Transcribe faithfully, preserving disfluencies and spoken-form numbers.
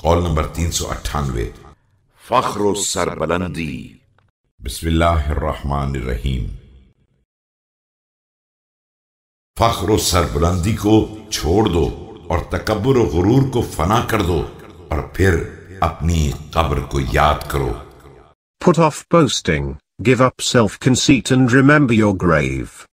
Call number तीन सौ अट्ठानवे। फख्र सरबलंदी। बिस्मिल्लाहिर्रहमानिर्रहीम। फख्र सरबुलंदी को छोड़ दो और तकब्बुर और गुरूर को फना कर दो और फिर अपनी कब्र को याद करो। Put off boasting, give up self-conceit and remember your grave.